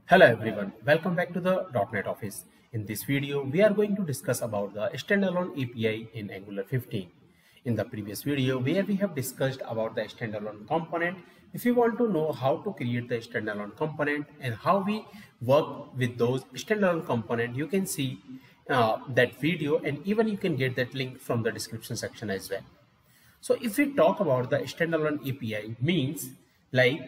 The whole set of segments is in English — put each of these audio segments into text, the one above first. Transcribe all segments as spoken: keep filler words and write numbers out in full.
Hello everyone, welcome back to the dot net office. In this video, we are going to discuss about the standalone A P I in Angular fifteen. In the previous video, where we have discussed about the standalone component, if you want to know how to create the standalone component and how we work with those standalone component, you can see uh, that video, and even you can get that link from the description section as well. So if we talk about the standalone A P I, means like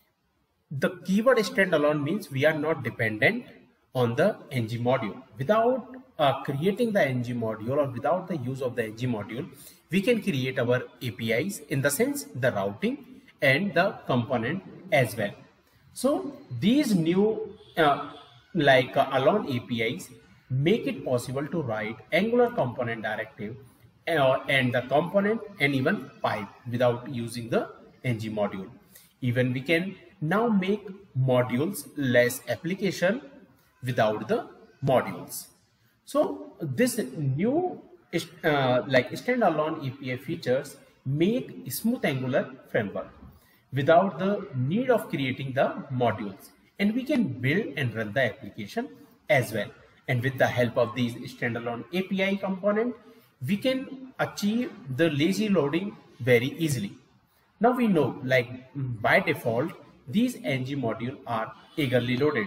the keyword standalone means we are not dependent on the ng module. Without uh, creating the ng module or without the use of the ng module, we can create our A P Is, in the sense the routing and the component as well. So these new uh, like uh, alone A P Is make it possible to write Angular component directive uh, and the component and even pipe without using the ng module. Even we can now make modules less application without the modules. So this new uh, like standalone A P I features make smooth Angular framework without the need of creating the modules, and we can build and run the application as well. And with the help of these standalone A P I component, we can achieve the lazy loading very easily. Now we know, like by default, these ng modules are eagerly loaded.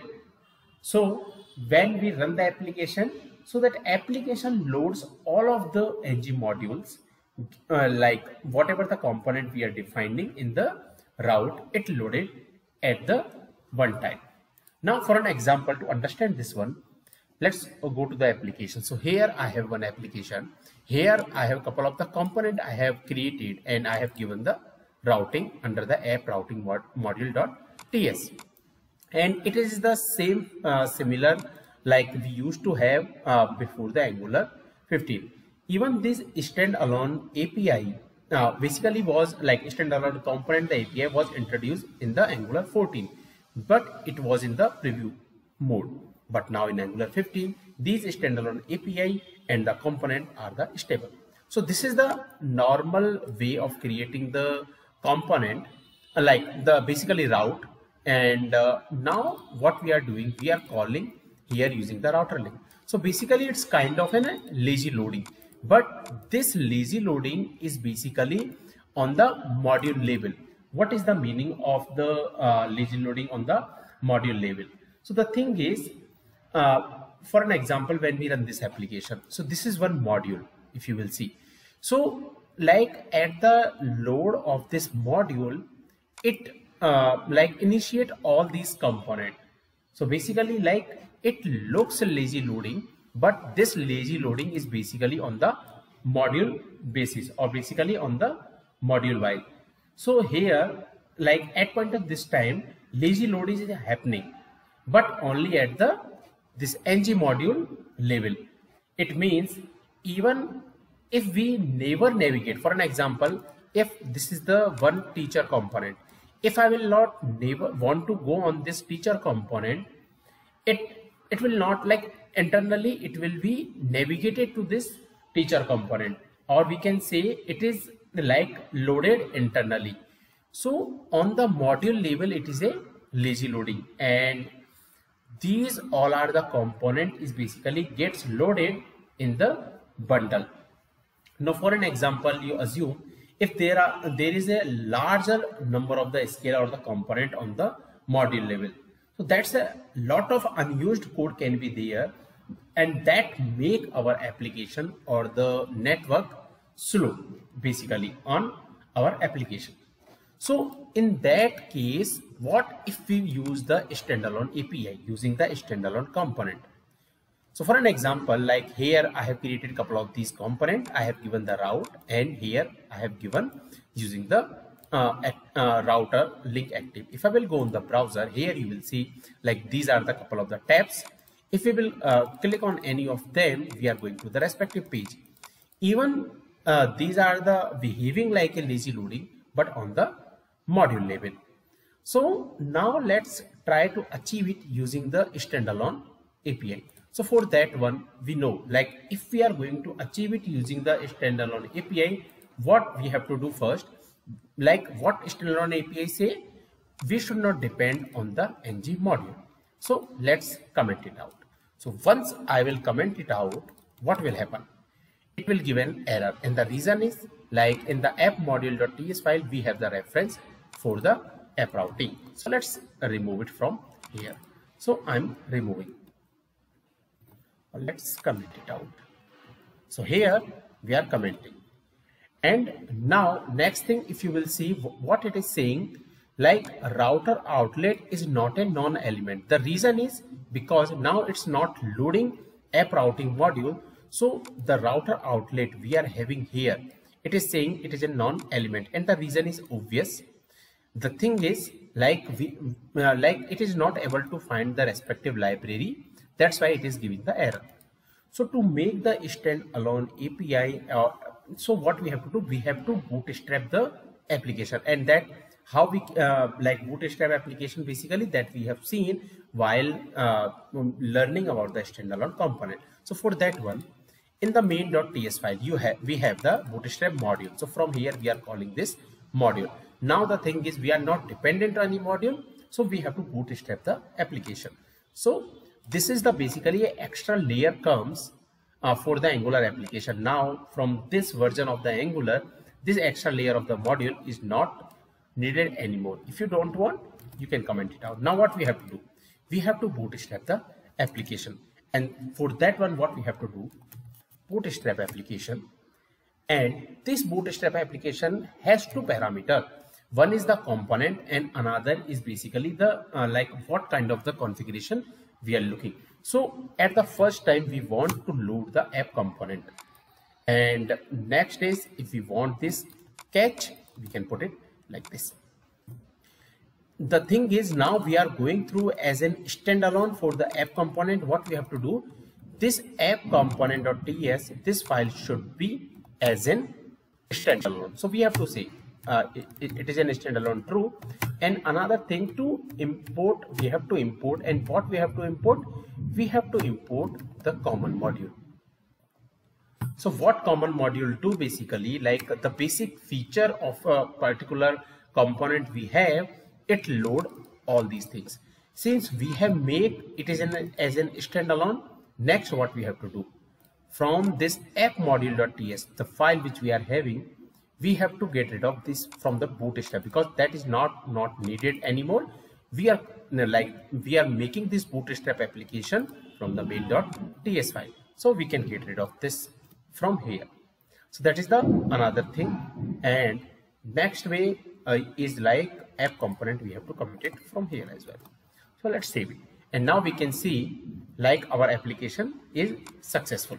So when we run the application, so that application loads all of the ng modules, uh, like whatever the component we are defining in the route, it loaded at the one time. Now for an example, to understand this one, let's go to the application. So here I have one application. Here I have a couple of the component I have created, and I have given the routing under the app routing mod module.ts, and it is the same uh, similar like we used to have uh, before the Angular fifteen. Even this standalone A P I uh, basically was like standalone component. The A P I was introduced in the Angular fourteen, but it was in the preview mode. But now in Angular fifteen, these standalone A P I and the component are the stable. So this is the normal way of creating the component, like the basically route. And uh, now what we are doing, we are calling here using the RouterLink. So basically it's kind of a lazy loading, but this lazy loading is basically on the module level. What is the meaning of the uh, lazy loading on the module level? So the thing is, uh, for an example, when we run this application, so this is one module, if you will see. So like at the load of this module, it uh, like initiate all these components. So basically like it looks lazy loading, but this lazy loading is basically on the module basis, or basically on the module wise. So here, like at point of this time, lazy loading is happening, but only at the this ng module level. It means even if we never navigate, for an example, if this is the one teacher component, if I will not never want to go on this teacher component, it it will not, like internally it will be navigated to this teacher component, or we can say it is like loaded internally. So on the module level, it is a lazy loading, and these all are the component is basically gets loaded in the bundle. Now for an example, you assume if there are there is a larger number of the scalar or the component on the module level, so that's a lot of unused code can be there, and that make our application or the network slow basically on our application. So in that case, what if we use the standalone A P I using the standalone component? So for an example, like here I have created a couple of these components. I have given the route, and here I have given using the uh, uh, router link active. If I will go on the browser, here you will see like these are the couple of the tabs. If we will uh, click on any of them, we are going to the respective page. Even uh, these are the behaving like a lazy loading, but on the module level. So now let's try to achieve it using the standalone A P I. So for that one, we know like if we are going to achieve it using the standalone A P I, what we have to do first, like what standalone A P I say, we should not depend on the ng module. So let's comment it out. So once I will comment it out, what will happen? It will give an error, and the reason is like in the app module.ts file we have the reference for the app routing. So let's remove it from here. So I'm removing. Let's comment it out. So here we are commenting, and now next thing, if you will see what it is saying, like router outlet is not a non-element. The reason is because now it's not loading app routing module. So the router outlet we are having here, it is saying it is a non-element, and the reason is obvious. The thing is like we uh, like it is not able to find the respective library. That's why it is giving the error. So to make the standalone A P I, uh, so what we have to do, we have to bootstrap the application, and that how we uh, like bootstrap application basically that we have seen while uh, learning about the standalone component. So for that one, in the main.ts file you have we have the bootstrap module. So from here we are calling this module. Now the thing is we are not dependent on any module, so we have to bootstrap the application. So this is the basically a extra layer comes uh, for the Angular application. Now from this version of the Angular, this extra layer of the module is not needed anymore. If you don't want, you can comment it out. Now what we have to do, we have to bootstrap the application, and for that one what we have to do, bootstrap application, and this bootstrap application has two parameters. One is the component and another is basically the uh, like what kind of the configuration we are looking. So at the first time we want to load the app component, and next is if we want this catch, we can put it like this. The thing is now we are going through as an standalone for the app component. What we have to do, this app component.ts, this file should be as an standalone. So we have to say uh, it, it is an standalone true. And another thing, to import, we have to import, and what we have to import, we have to import the common module. So what common module do, basically like the basic feature of a particular component we have, it load all these things. Since we have made it is an as an standalone, next what we have to do, from this app module.ts, the file which we are having, we have to get rid of this from the bootstrap, because that is not not needed anymore. We are like we are making this bootstrap application from the main.ts file, so we can get rid of this from here. So that is the another thing. And next way uh, is like app component, we have to commit it from here as well. So let's save it, and now we can see like our application is successful.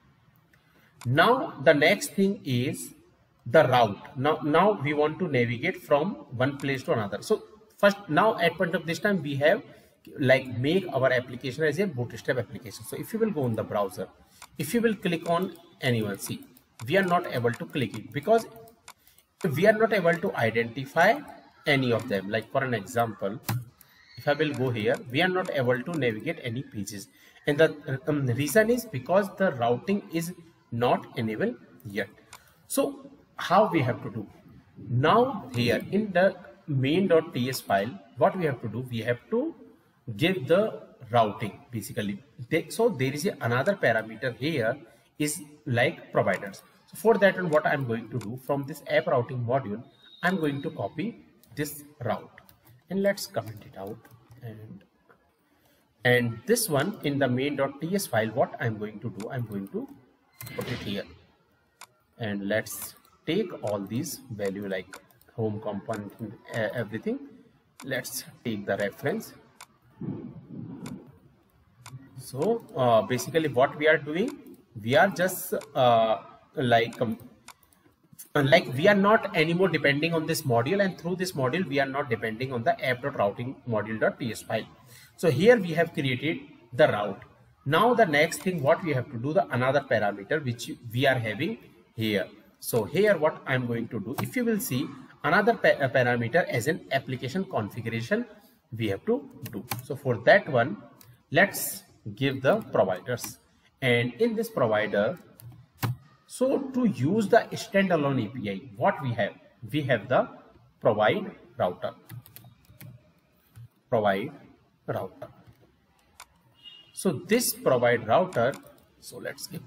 Now the next thing is the route. Now now we want to navigate from one place to another. So first, now at point of this time we have like make our application as a bootstrap application. So if you will go in the browser, if you will click on anyone, see we are not able to click it because we are not able to identify any of them. Like for an example, if I will go here, we are not able to navigate any pages, and the um, reason is because the routing is not enabled yet. So how we have to do, now here in the main.ts file, what we have to do, we have to give the routing basically. They, so there is a, another parameter here is like providers. So for that one, what I'm going to do, from this app routing module, I'm going to copy this route, and let's comment it out. And and this one in the main.ts file, what I'm going to do, I'm going to put it here, and let's take all these value like home component, uh, everything. Let's take the reference. So uh, basically what we are doing, we are just uh, like um, like we are not anymore depending on this module, and through this module we are not depending on the app.routing module.ts file. So here we have created the route. Now the next thing what we have to do, the another parameter which we are having here. So here what I'm going to do, if you will see another pa parameter as an application configuration we have to do. So for that one, let's give the providers, and in this provider, so to use the standalone A P I, what we have, we have the provide router, provide router. So this provide router, so let's give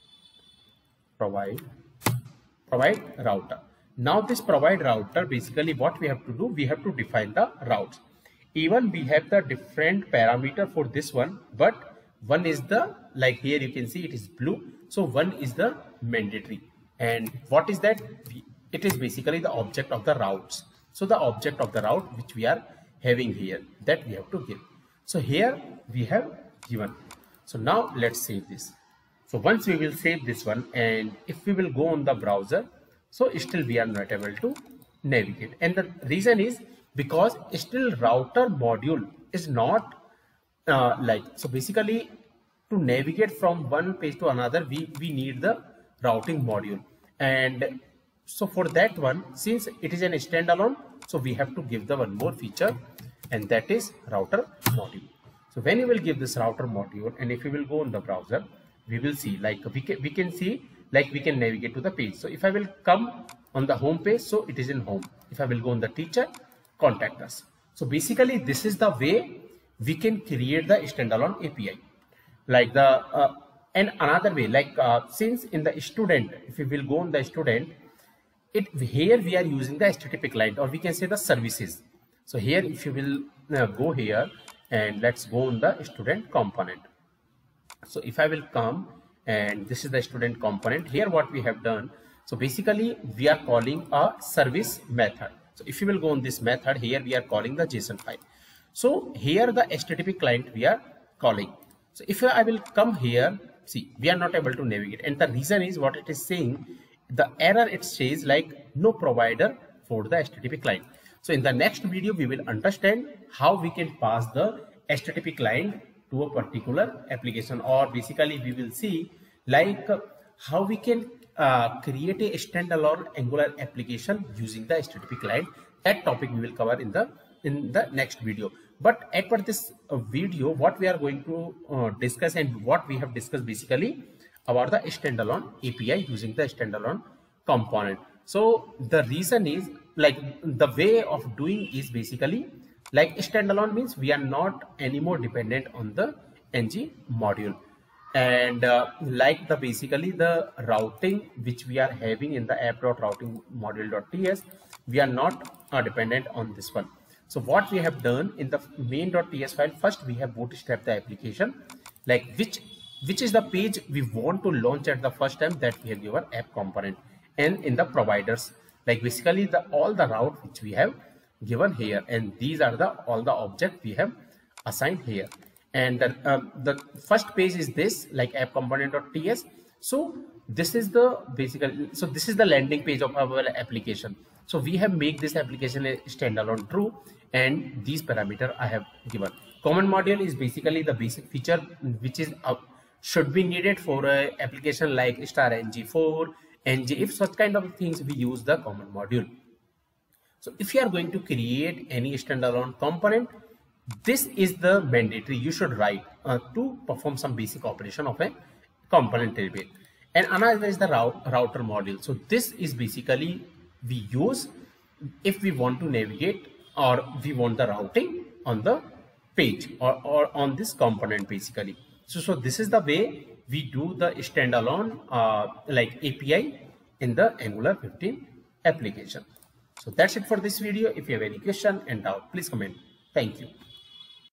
provide provide router. Now this provide router, basically what we have to do, we have to define the routes. Even we have the different parameter for this one, but one is the, like here you can see it is blue, so one is the mandatory. And what is that? It is basically the object of the routes. So the object of the route which we are having here, that we have to give. So here we have given. So now let's save this. So once we will save this one, and if we will go on the browser, so still we are not able to navigate. And the reason is because still router module is not uh, like, so basically to navigate from one page to another, we, we need the routing module. And so for that one, since it is an standalone, so we have to give the one more feature, and that is router module. So when you will give this router module, and if you will go on the browser, we will see like we can we can see like we can navigate to the page. So if I will come on the home page, so it is in home. If I will go on the teacher, contact us. So basically this is the way we can create the standalone A P I. Like the uh, and another way, like uh, since in the student, if we will go on the student, it here we are using the HttpClient, or we can say the services. So here if you will uh, go here, and let's go on the student component. So if I will come, and this is the student component, here what we have done, so basically we are calling a service method. So if you will go on this method, here we are calling the JSON file. So here the HttpClient we are calling. So if I will come here, see we are not able to navigate, and the reason is what it is saying, the error it says like no provider for the HttpClient. So in the next video we will understand how we can pass the HttpClient to a particular application, or basically we will see like how we can uh, create a standalone Angular application using the HttpClient. That topic we will cover in the in the next video. But at for this uh, video, what we are going to uh, discuss, and what we have discussed basically about the standalone A P I using the standalone component. So the reason is like the way of doing is basically like standalone means we are not anymore dependent on the N G module, and uh, like the basically the routing which we are having in the app.routing module.ts, we are not uh, dependent on this one. So what we have done in the main.ts file, first we have bootstrapped the application, like which which is the page we want to launch at the first time, that we have given app component, and in the providers, like basically the all the route which we have given here, and these are the all the object we have assigned here. And the, uh, the first page is this, like app component.ts. So this is the basically, so this is the landing page of our application. So we have make this application a standalone true, and these parameter I have given. Common module is basically the basic feature which is uh, should be needed for a application like star N G four, N G, if such kind of things we use the common module. So if you are going to create any standalone component, this is the mandatory you should write uh, to perform some basic operation of a component table. And another is the route, router module. So this is basically we use if we want to navigate, or we want the routing on the page, or, or on this component basically. So, so this is the way we do the standalone uh, like A P I in the Angular fifteen application. So that's it for this video. If you have any question and doubt, please comment. Thank you.